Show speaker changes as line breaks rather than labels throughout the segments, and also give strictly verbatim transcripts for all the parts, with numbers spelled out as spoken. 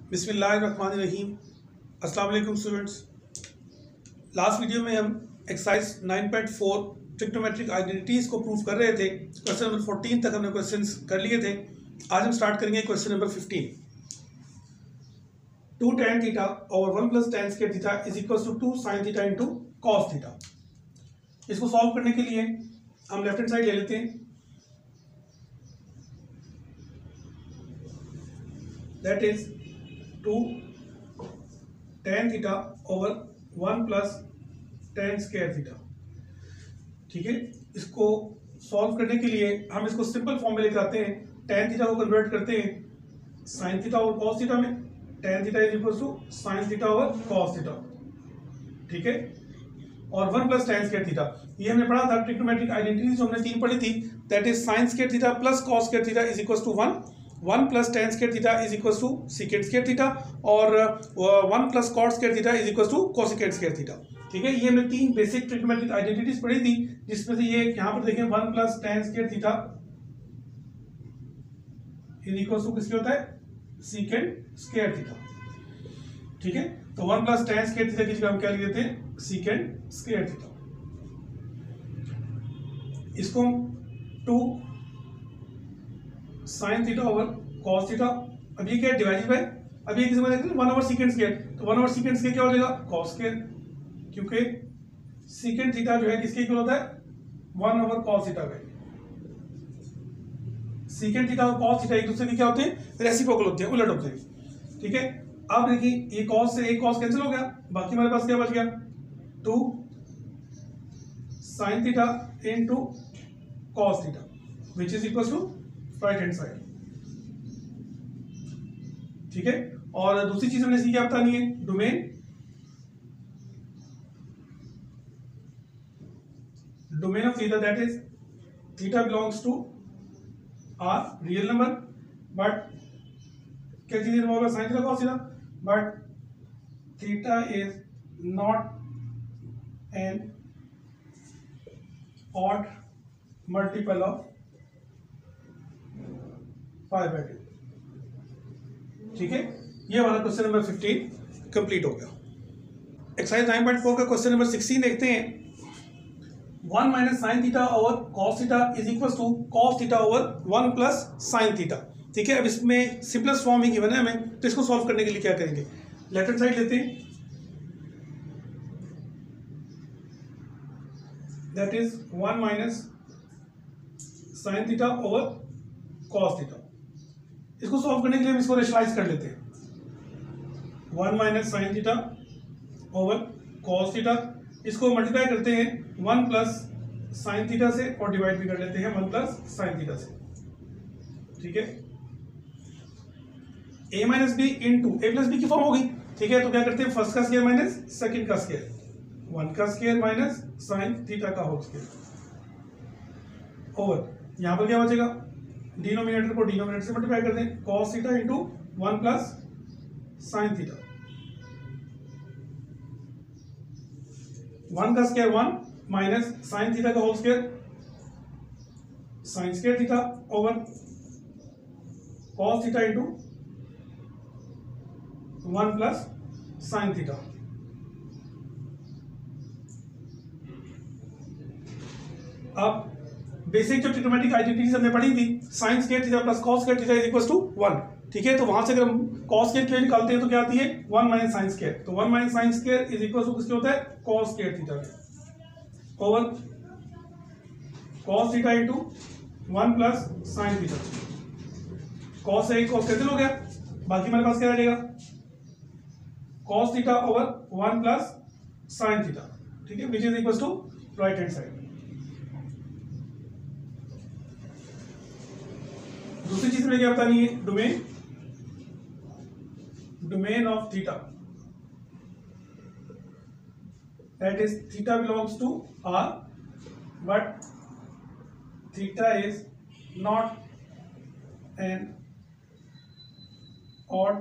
बिस्मिल्लाहिर्रहमानिर्रहीम। अस्सलाम वालेकुम स्टूडेंट्स। लास्ट वीडियो में हम exercise nine point four trigonometric identities को प्रूव कर रहे थे। क्वेश्चन नंबर फोर्टीन तक हमने क्वेश्चंस कर लिए थे। आज हम स्टार्ट करेंगे question number fifteen. Two tan theta over one plus tan square theta is equal to two sine theta into cos theta. इसको सॉल्व करने के लिए हम लेफ्ट हैंड साइड ले लेते हैं। That is two tan theta over one plus tan square theta. ठीक है, इसको सॉल्व करने के लिए हम इसको सिंपल फॉर्म में लेकर आते हैं। टेन थीटा को कन्वर्ट करते हैं sine theta over cos theta में। Tan theta is equal to sine theta over cos theta. ठीक है, और one plus tan square theta, ये हमने पढ़ा था ट्रिग्नोमेट्रिक आइडेंटिटीज जो हमने तीन पढ़ी थी। That is sine square theta plus cos square theta is equal to one. One plus tan square theta is equal to secant square theta और one plus cot square theta is equal to cosecant square theta. ठीक है, ये हमने तीन basic trigonometric identities पढ़ी थी, जिसमें से ये यहाँ पर देखें one plus tan square theta is equal to किसके होता है सीकेंट स्क्वायर थीटा। ठीक है, तो one plus tan square theta की जगह हम क्या लिख देते हैं सीकेंट स्क्वायर थीटा। इसको two sine theta over cos theta, अब ये क्या है डिवाइडेड बाय, अब ये किसी में देखते हैं वन ओवर सीकेंट स्क्वायर, तो वन ओवर सीकेंट स्क्वायर क्या हो जाएगा कॉस स्क्वायर, क्योंकि सीकेंट थीटा जो है किसके इक्वल होता है वन ओवर कॉस थीटा का। सीकेंट थीटा और कॉस थीटा एक दूसरे के क्या होते हैं रेसिप्रोकल होते हैं, उलट होते हैं। ठीक है, अब देखिए ये कॉस से एक कॉस कैंसिल हो गया, बाकी हमारे पास क्या बच गया two sine theta into cos theta which is equal to right hand side. ठीक है, और दूसरी चीज हमने क्या बतानी है domain domain of theta, that is theta belongs to R real number, but क्या चीज इन्वॉल्व है sine theta cos theta, but theta is not an odd multiple of five by two. ठीक है, ये वाला क्वेश्चन नंबर फिफ्टीन कंप्लीट हो गया। Exercise nine point four का क्वेश्चन नंबर सिक्सटीन देखते हैं। One minus sine theta over cos theta is equal to cos theta over one plus sine theta. ठीक है, अब इसमें सिंपलेस्ट फॉर्म ही गिवन है हमें, तो इसको सॉल्व करने के लिए क्या करेंगे लेफ्ट हैंड साइड लेते हैं। That is one minus sine theta over cos theta. इसको सॉल्व करने के लिए हम इसको रेशनलाइज कर लेते हैं। One minus sine theta over cos theta, इसको मल्टीप्लाई करते हैं वन प्लस साइन थीटा से और डिवाइड भी कर लेते हैं वन प्लस साइन थीटा से। ठीक है, a minus b into a plus b की फॉर्म होगी। ठीक है, तो क्या करते हैं फर्स्ट का स्क्वायर माइनस सेकेंड का स्क्वायर, वन का स्क्वायर माइनस साइन थीटा का होल स्क्वायर ओवर, यहां पर क्या बचेगा डिनोमिनेटर को डिनोमिनेटर से मल्टीप्लाई कर दें cos theta into one plus sine theta. One का square one minus sine theta का whole square sine square theta over cos theta into one plus sine theta. अब बेसिक जो ट्रिग्नोमेट्रिक आइडेंटिटीज हमने पढ़ी थी sine square theta plus cos square theta is equal to one. ठीक है, तो वहां से अगर हम कॉस स्क्वायर थीटा निकालते हैं तो क्या आती है वन माइनस साइन स्क्वायर, तो one minus sine square is equal to किसके होता है cos square theta over cos theta into one plus sine theta. Cos से एक कॉस कैंसिल हो गया, बाकी हमारे पास क्या रहेगा cos theta over one plus sine theta. ठीक है, which is equal to right hand side. दूसरी चीज में क्या बतानी है domain domain of theta, that is theta belongs to R but theta is not an odd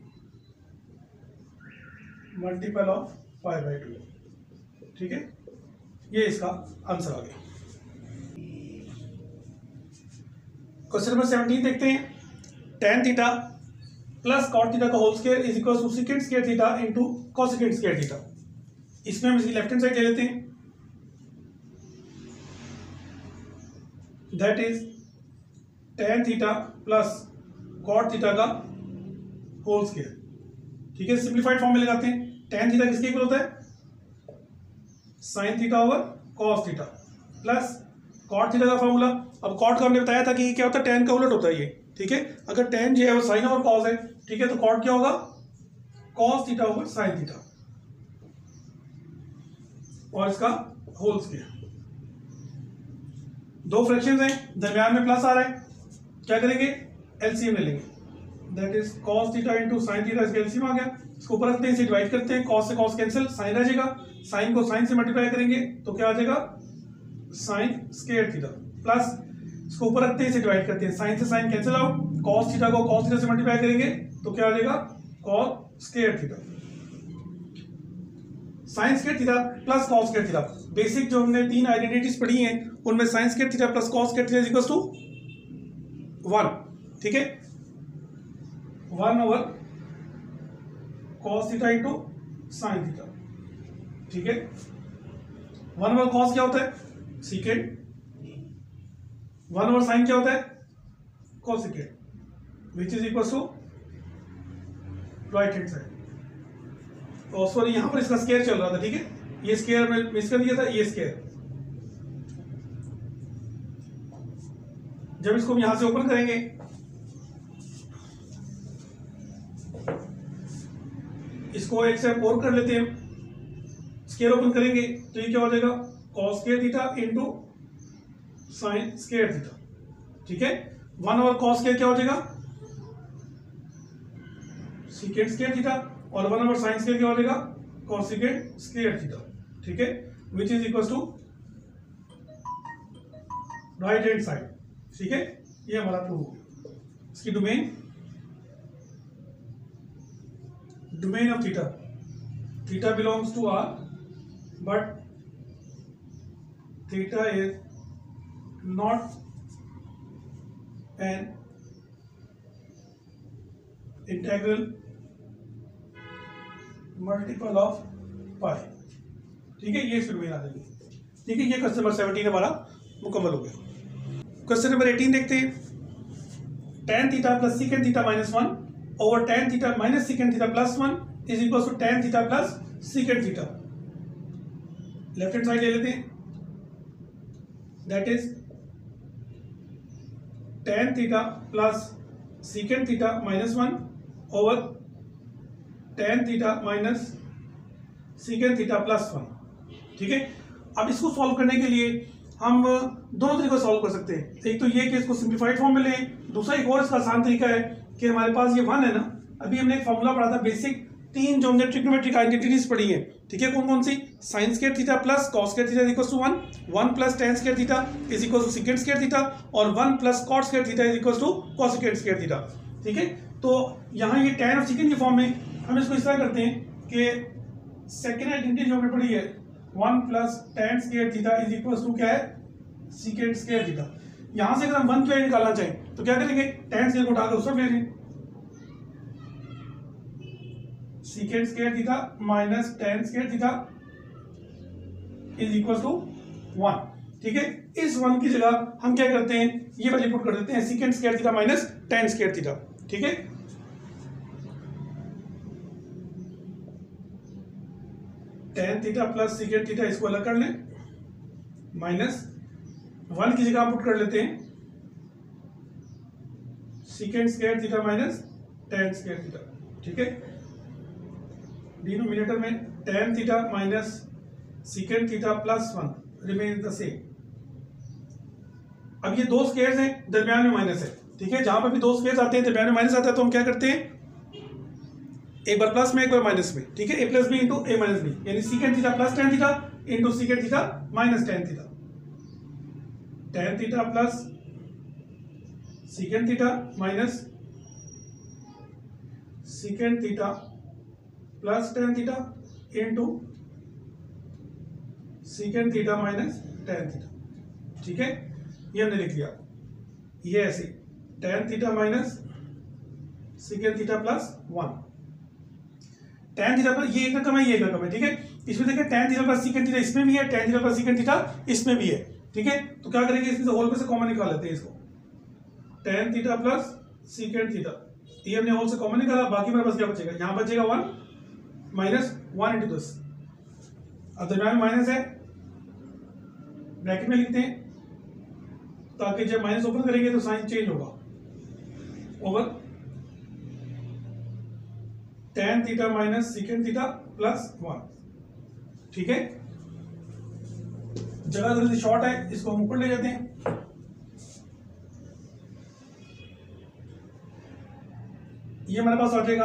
multiple of five by two. ठीक है, ये इसका आंसर आ गया। क्वेश्चन नंबर सेवनटीन देखते हैं। Tan theta plus cot theta का whole square is equal to secant square theta into cosecant square theta. इसमें हम इसकी लेफ्ट हैंड साइड ले लेते हैं, that is tan theta plus cot theta का होल स्क्वायर। ठीक है, सिंप्लीफाइड फॉर्म में लगाते हैं। टेन थीटा किसके इक्वल होता है? Sine theta over cos theta plus cot theta का फॉर्मूला। अब कॉट का हमने बताया था कि क्या होता है, टेन का उलट होता है ये। ठीक है, अगर टेन जो है वो साइन ओवर कॉस है, ठीक है, तो कॉट क्या होगा? Cos theta over sine theta और इसका होल स्क्वायर। दो फ्रैक्शंस हैं, दरमियान में प्लस आ रहा है, क्या करेंगे? एलसीएम ले लेंगे, that is cos theta into sine theta, इसका एलसीएम आ गया। इसको ऊपर रखते हैं, इसे डिवाइड करते हैं, कॉस से कॉस कैंसिल, साइन रह जाएगा, साइन को साइन से मल्टीप्लाई करेंगे तो क्या आ जाएगा? साइन स्क्वायर थीटा प्लस इसको ऊपर रखते हैं, इसे डिवाइड करते हैं, साइन से sine cancel out, cos theta को कॉस थीटा से मल्टीप्लाई करेंगे तो क्या आ जाएगा? Cos square theta. Sine square theta plus cos square theta, basic जो हमने तीन आइडेंटिटीज पढ़ी हैं उनमें sine square theta plus cos square theta is equal to one. ठीक है, one over cos theta into sine theta. ठीक है, वन ओवर कॉस क्या होता है? सीकेंड। वन ओवर साइन क्या होता है? Cosecant, which is equal to right hand side. और सॉरी यहां पर इसका स्क्वायर चल रहा था। ठीक है, ये स्क्वायर में मिस कर दिया था, ये स्क्वायर। जब इसको हम यहां से ओपन करेंगे, इसको एक स्टेप और कर लेते हैं, स्क्वायर ओपन करेंगे तो ये क्या हो जाएगा? Cos square theta into sine square theta. ठीक है, वन ओवर कॉस स्क्वायर क्या हो जाएगा? सीकेंड स्क्वायर थीटा, और वन ओवर साइन स्क्वायर क्या हो जाएगा? Cosecant square theta. ठीक है, which is equal to right hand side. ठीक है, ये हमारा प्रूव हो गया। इसकी domain domain of theta, theta belongs to R but theta is not an integral multiple of pi। ठीक है, ये फिर आ जाएगी। ठीक है, ये क्वेश्चन नंबर सेवनटीन हमारा मुकम्मल हो गया। क्वेश्चन नंबर एटीन देखते हैं। Tan theta plus secant theta minus one over tan theta minus secant theta plus one is equal to tan theta plus secant theta. Left hand side ले लेते हैं, that is tan theta plus secant theta minus one over tan theta minus secant theta plus one. ठीक है, अब इसको solve करने के लिए हम दोनों तरीकों से सॉल्व कर सकते हैं। एक तो ये कि इसको सिंप्लीफाइड फॉर्म में लें, दूसरा एक और इसका आसान तरीका है कि हमारे पास ये वन है ना, अभी हमने एक फॉर्मूला पढ़ा था बेसिक, तीन जो हमने ट्रिग्नोमेट्रिक आइडेंटिटीज पढ़ी है। ठीक है, कौन कौन सी? Sine square theta plus cos square theta is equal to one, one plus tan square theta is equal to secant square theta, और one plus cot square theta is equal to cosecant square theta. ठीक है, तो यहाँ ये ten और second के form में हम इसको इस तरह करते हैं कि सेकेंड आइडेंटिटी जो हमने पढ़ी है one plus tan square theta is equal to क्या है? Secant square theta. यहां से अगर हम वन की वैल्यू निकालना चाहें तो क्या करेंगे? टेन स्क्वायर को उठाकर उस तरफ ले लें, secant square theta minus tan square theta is equal to one. ठीक है, इस वन की जगह हम क्या करते हैं? ये वैल्यू पुट कर देते हैं, secant square theta minus tan square theta. ठीक है, tan theta plus secant theta इसको अलग कर लें, माइनस वन की जगह पुट कर लेते हैं secant square theta minus tan square theta. ठीक है, डिनोमिनेटर में tan theta minus secant theta plus one remain the same. अब ये दो स्क्वायर्स हैं, दरमियान में माइनस है। ठीक है, जहां पर भी दो स्क्वायर्स आते हैं दरमियान में माइनस आता है तो हम क्या करते हैं? एक बार प्लस में एक बार माइनस में। ठीक है, a plus b into a minus b, यानी secant theta plus tan theta into secant theta minus tan theta. Tan theta plus secant theta minus secant theta plus tan theta into secant theta minus tan theta. ठीक है, ये हमने लिख लिया। ये ऐसे tan theta minus secant theta plus one. Tan theta plus ये एक रकम है, ये एक रकम है, ठीक है। इसमें देखिए tan theta plus secant theta इसमें भी है, tan theta plus secant theta इसमें भी है, ठीक है। तो क्या करेंगे, इसमें से होल में से कॉमन निकाल लेते हैं इसको। Tan theta plus secant theta ये हमने होल से कॉमन निकाला, बाकी मेरे पास क्या बचेगा, यहाँ बचेगा one minus one into this. अब दरम्यान में माइनस है, ब्रैकेट में लिखते हैं ताकि जब माइनस ओपन करेंगे तो साइन चेंज होगा, over tan theta minus secant theta plus one, ठीक है। जगह थोड़ी सी शॉर्ट है, इसको हम ऊपर ले जाते हैं। ये हमारे पास आ जाएगा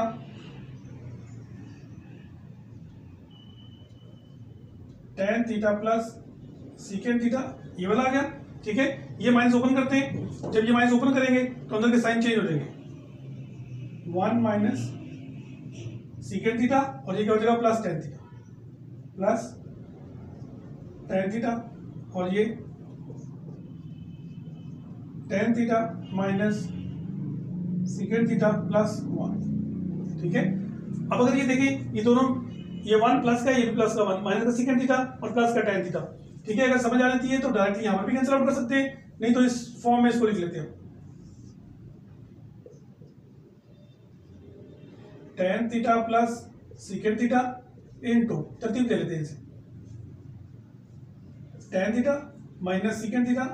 tan theta plus secant theta, ये वाला आ गया, ठीक है। ये माइनस ओपन करते हैं, जब ये माइनस ओपन करेंगे तो अंदर के साइन चेंज हो जाएंगे, वन माइनस सीकेंट थीटा और ये क्या हो जाएगा plus tan theta, plus tan theta और ये tan theta minus secant theta plus one, ठीक है। अब अगर ये देखें, ये दोनों, ये वन प्लस का, ये भी प्लस का वन, माइनस का सीकेंट थीटा और प्लस का टेन थीटा, ठीक है। अगर समझ आ जाती है तो डायरेक्टली यहां पर भी कैंसिल आउट कर सकते हैं, नहीं तो इस फॉर्म में इसको लिख लेते हैं, tan theta plus secant theta into, तरतीब दे लेते हैं इसे, tan theta minus secant theta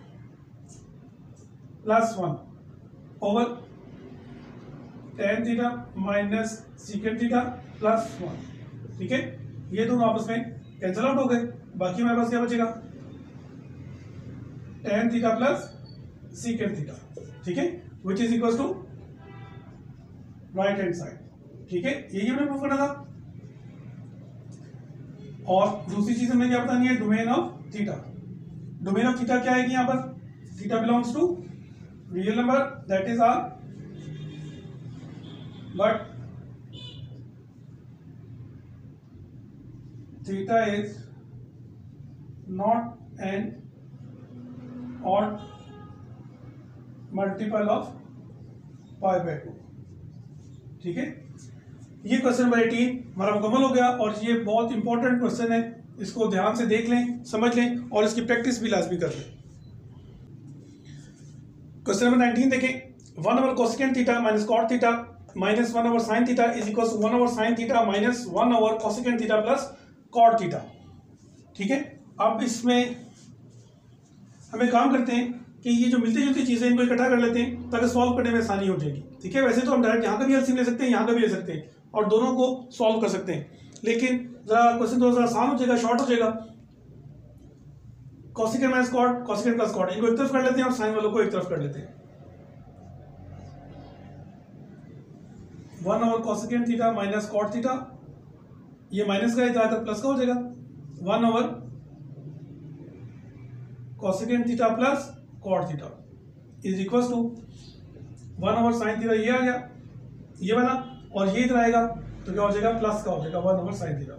plus one over tan theta minus secant theta plus one, ठीक है। ये दोनों आपस में कैंसिल आउट हो गए, बाकी हमारे पास क्या बचेगा, tan theta plus secant theta, ठीक है, which is equal to right hand side, ठीक है। यही हमने प्रूव करना था। और दूसरी चीज हमें क्या बतानी है, domain of theta. Domain of theta क्या है कि यहां पर theta belongs to real number that is R, but theta is not an odd multiple of pi by two, ठीक है। ये क्वेश्चन नंबर एटीन हमारा मुकम्मल हो गया और ये बहुत इंपॉर्टेंट क्वेश्चन है, इसको ध्यान से देख लें, समझ लें और इसकी प्रैक्टिस भी लाजमी कर लें। क्वेश्चन नंबर नाइनटीन देखें, one over cosecant theta minus cot theta minus one over sine theta is equal to one over sine theta minus one over cosecant theta plus cot theta, ठीक है। अब इसमें हमें काम करते हैं कि ये जो मिलती जुलती चीजें इनको इकट्ठा कर लेते हैं ताकि सॉल्व करने में आसानी हो जाएगी, ठीक है। वैसे तो हम डायरेक्ट यहाँ का भी एलसीएम ले सकते हैं, यहाँ का भी ले सकते हैं और दोनों को सॉल्व कर सकते हैं, लेकिन जरा क्वेश्चन थोड़ा सा आसान हो जाएगा, शॉर्ट हो जाएगा। Cosecant minus cot, cosecant plus cot, इनको एक तरफ कर लेते हैं और साइन वालों को एक तरफ कर लेते हैं। One over cosecant theta minus cot theta, ये माइनस का इधर आकर प्लस का हो जाएगा, one over cosecant theta plus cot theta is equal to one over sine theta, ये आ गया ये वाला, और ये इधर आएगा तो क्या हो जाएगा प्लस का हो जाएगा वन ओवर साइन थीटा।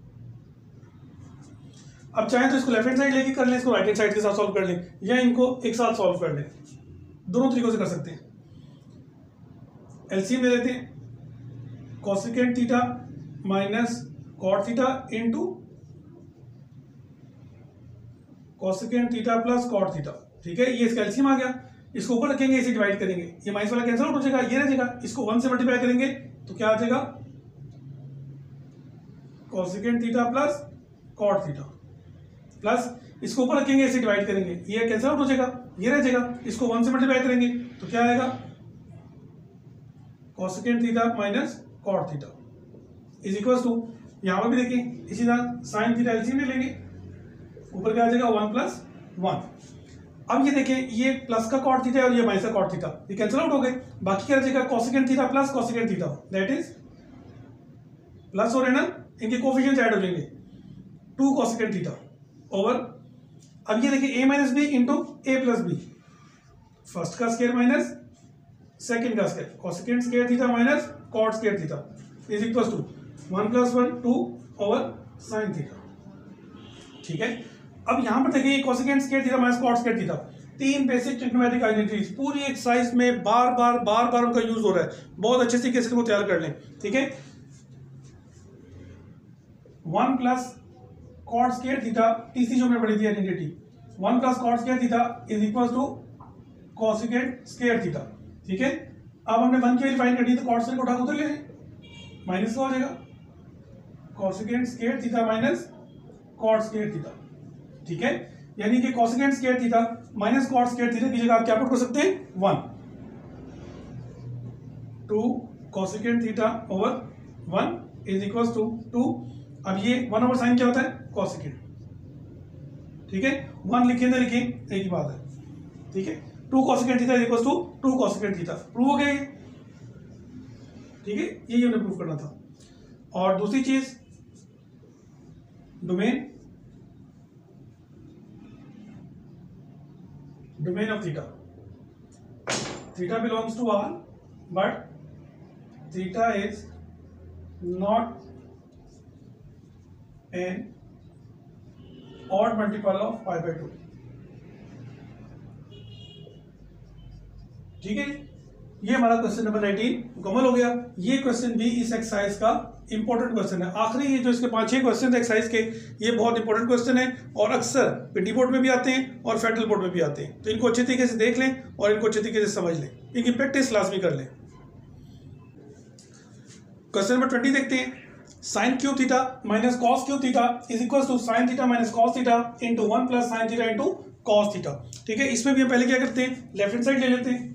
अब चाहें तो इसको लेफ्ट हैंड साइड लेके कर लें, इसको राइट हैंड साइड के साथ सॉल्व कर लें, या इनको एक साथ सॉल्व कर लें, दोनों तरीकों से कर सकते हैं। एलसीएम ले लेते हैं, cosecant theta minus cot theta into cosecant theta plus cot theta, ठीक है। ये इसका एलसीएम आ गया, इसको ऊपर रखेंगे, इसे डिवाइड करेंगे, ये माइनस वाला कैंसिल आउट हो जाएगा, ये रह जाएगा, इसको वन से मल्टीप्लाई करेंगे तो क्या आ जाएगा, cosecant theta plus cot theta, plus इसको ऊपर रखेंगे, इसे डिवाइड करेंगे, ये कैंसिल आउट हो जाएगा, ये रह जाएगा, इसको वन से मल्टीप्लाई करेंगे तो क्या आएगा, cosecant theta minus cot theta is equal to, यहां पर भी देखिए इसी तरह साइन थीटा एलसीएम ले लेंगे, ऊपर क्या आ जाएगा वन प्लस वन। अब ये देखें, ये प्लस का कॉट थीटा और ये माइनस का कॉट थीटा, ये कैंसिल आउट हो गए, बाकी क्या रहेगा cosecant theta plus cosecant theta, that is plus और है ना, इनके कोफिशिएंट्स ऐड हो जाएंगे, टू कोसेकेंट थीटा ओवर, अब ये देखिए a minus b into a plus b, first का स्क्वायर माइनस सेकंड का square, cosecant square theta minus cot square theta is equal to one plus one two over sine theta, ठीक है। अब यहां पर देखिए cosecant square theta minus cot square theta, तीन basic trigonometric identities पूरी exercise में बार बार बार बार उनका यूज हो रहा है, बहुत अच्छे तरीके से इसको तैयार कर लें। ठीक है, one plus cot square theta, तीसरी जो हमने पढ़ी थी identity, one plus cot square theta is equal to cosecant square theta. ठीक है, अब हमने वन की वैल्यू फाइंड करनी है, तो कॉट स्क्वायर को उठा उधर ले लें, माइनस का हो जाएगा cosecant square theta minus cot square theta. ठीक है, यानी कि cosecant square theta minus cot square theta की जगह आप क्या पुट कर सकते हैं, one two cosecant theta over one is equal to two. अब ये वन ओवर साइन क्या होता है, कोसेकेंट। ठीक है, वन लिखें ना लिखें एक ही बात है। ठीक है, two cosecant theta is equal to two cosecant theta, prove हो गया ये। ठीक है, यही हमने प्रूव करना था। और दूसरी चीज, domain domain of theta, theta belongs to R but theta is not an odd multiple of pi by two. ठीक है, ये हमारा क्वेश्चन नंबर नाइनटीन मुकम्मल हो गया। ये क्वेश्चन भी इस एक्सरसाइज का इंपॉर्टेंट क्वेश्चन है। आखिरी ये जो इसके पांच छह क्वेश्चन थे एक्सरसाइज के, ये बहुत इंपॉर्टेंट क्वेश्चन है और अक्सर पिटी बोर्ड में भी आते हैं और फेडरल बोर्ड में भी आते हैं, तो इनको अच्छे तरीके से देख लें और इनको अच्छे तरीके से समझ लें, इनकी प्रैक्टिस क्लास भी कर लें। क्वेश्चन नंबर ट्वेंटी देखते हैं, sine cube theta minus cos cube theta is equal to sine theta minus cos theta into one plus sine theta into cos theta. ठीक है, इसमें भी हम पहले क्या करते हैं, लेफ्ट हैंड साइड ले लेते हैं।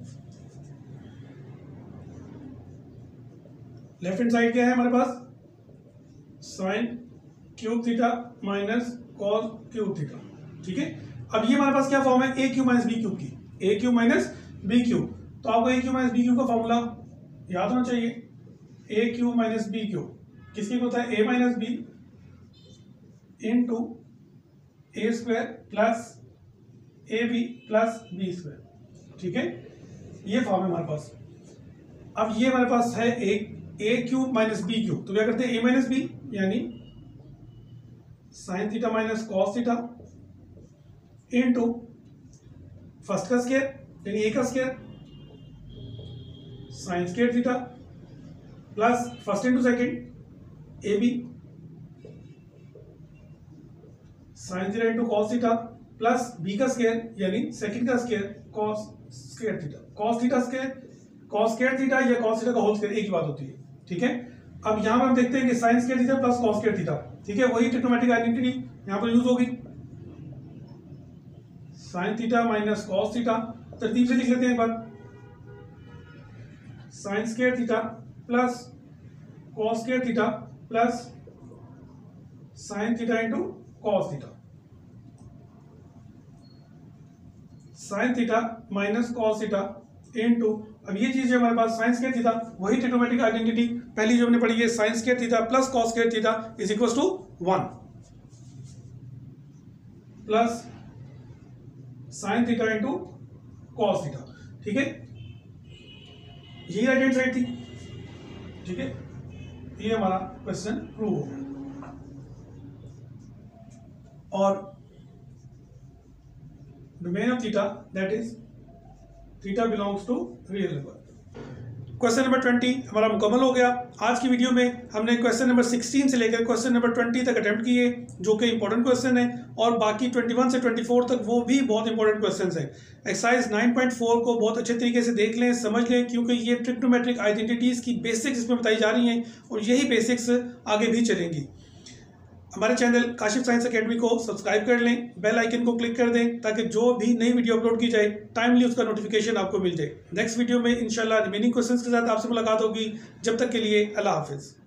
लेफ्ट हैंड साइड क्या है हमारे पास, sine cube theta minus cos cube theta. ठीक है, अब ये हमारे पास क्या फॉर्म है, a cube minus b cube की, a cube minus b cube. तो आपको a cube minus b cube का फॉर्मूला याद होना चाहिए, a cube minus b cube किसकी होता है, a minus b into a square plus a b plus b square. ठीक है, ये फॉर्म है हमारे पास। अब ये हमारे पास है एक a cube minus b cube, तो क्या करते हैं, ए माइनस बी यानी sine theta minus cos theta into first का स्क्वायर यानी ए का square sine square theta plus first into second a b sine theta into cos theta plus b का square यानी सेकंड का square cos square theta, cos theta square cos square theta या cos theta का whole square एक ही बात होती है। ठीक है, अब यहां पर हम देखते हैं कि sine square theta plus cos square theta. ठीक है, वही ट्रिग्नोमेट्रिक आइडेंटिटी यहां पर यूज होगी, sine theta minus cos theta. तरतीब से लिख लेते हैं एक बार, sine square theta plus cos square theta plus sine theta into cos theta, sine theta minus cos theta into, अब ये चीज जो हमारे पास साइन स्क्वायर थीटा वही ट्रिग्नोमेट्रिक आइडेंटिटी पहली जो हमने पढ़ी है, sine square theta plus cos square theta is equal to one plus sine theta into cos theta. ठीक है, यही राइट हैंड साइड थी। ठीक है, ये हमारा क्वेश्चन प्रूव हो गया। और domain of theta that is theta belongs to real number. Question number twenty हमारा मुकम्मल हो गया। आज की वीडियो में हमने क्वेश्चन नंबर सिक्सटीन से लेकर क्वेश्चन नंबर ट्वेंटी तक अटेम्प्ट किए, जो कि इंपॉर्टेंट क्वेश्चन है, और बाकी ट्वेंटी वन से ट्वेंटी फोर तक वो भी बहुत इंपॉर्टेंट क्वेश्चन हैं। एक्सरसाइज नाइन पॉइंट फोर को बहुत अच्छे तरीके से देख लें, समझ लें, क्योंकि ये ट्रिग्नोमेट्रिक आइडेंटिटीज की बेसिक्स इसमें बताई जा रही हैं और यही बेसिक्स आगे भी चलेंगी। हमारे चैनल काशिफ साइंस एकेडमी को सब्सक्राइब कर लें, बेल आइकन को क्लिक कर दें ताकि जो भी नई वीडियो अपलोड की जाए टाइमली उसका नोटिफिकेशन आपको मिल जाए। नेक्स्ट वीडियो में इंशाल्लाह रिमेनिंग क्वेश्चंस के साथ आपसे मुलाकात होगी। जब तक के लिए अल्लाह हाफिज़।